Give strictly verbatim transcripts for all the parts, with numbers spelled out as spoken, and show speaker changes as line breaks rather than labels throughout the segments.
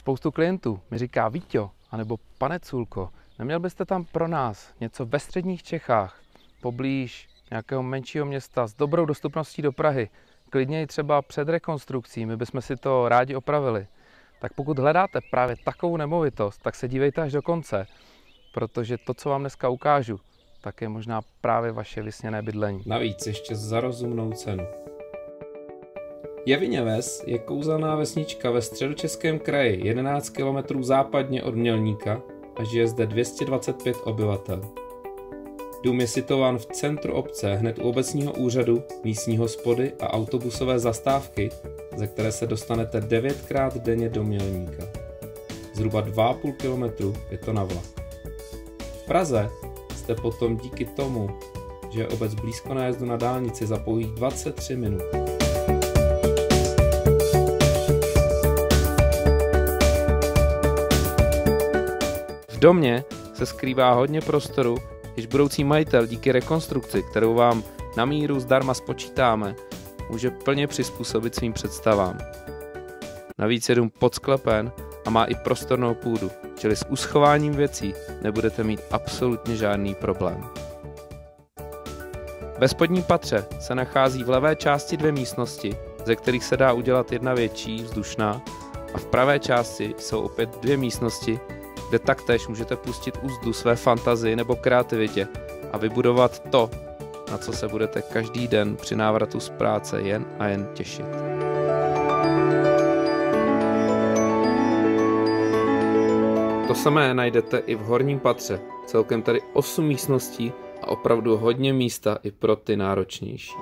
Spoustu klientů mi říká: Víťo, anebo pane Culko, neměl byste tam pro nás něco ve středních Čechách, poblíž nějakého menšího města s dobrou dostupností do Prahy, klidně i třeba před rekonstrukcí, my bychom si to rádi opravili. Tak pokud hledáte právě takovou nemovitost, tak se dívejte až do konce, protože to, co vám dneska ukážu, tak je možná právě vaše vysněné bydlení.
Navíc ještě za rozumnou cenu. Javiněves je kouzelná vesnička ve Středočeském kraji, jedenáct kilometrů západně od Mělníka, a žije zde dvě stě dvacet pět obyvatel. Dům je situován v centru obce, hned u obecního úřadu, místní hospody a autobusové zastávky, ze které se dostanete devětkrát denně do Mělníka. Zhruba dva a půl kilometru je to na vlak. V Praze jste potom díky tomu, že je obec blízko nájezdu na dálnici, za pouhých dvacet tři minut.
V domě se skrývá hodně prostoru, jež budoucí majitel díky rekonstrukci, kterou vám na míru zdarma spočítáme, může plně přizpůsobit svým představám. Navíc je dům podsklepen a má i prostornou půdu, čili s uschováním věcí nebudete mít absolutně žádný problém. Ve spodním patře se nachází v levé části dvě místnosti, ze kterých se dá udělat jedna větší, vzdušná, a v pravé části jsou opět dvě místnosti, kde taktéž můžete pustit úzdu své fantazii nebo kreativitě a vybudovat to, na co se budete každý den při návratu z práce jen a jen těšit. To samé najdete i v horním patře, celkem tady osm místností a opravdu hodně místa i pro ty náročnější.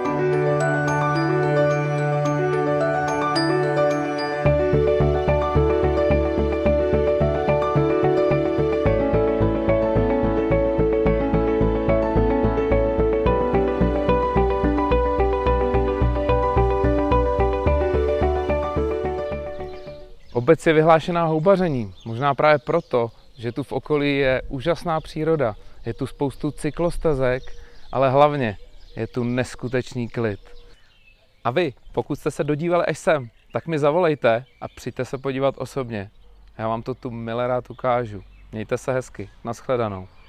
Obec je vyhlášená houbařením, možná právě proto, že tu v okolí je úžasná příroda, je tu spoustu cyklostezek, ale hlavně je tu neskutečný klid. A vy, pokud jste se dodívali až sem, tak mi zavolejte a přijďte se podívat osobně. Já vám to tu milé rád ukážu. Mějte se hezky, nashledanou.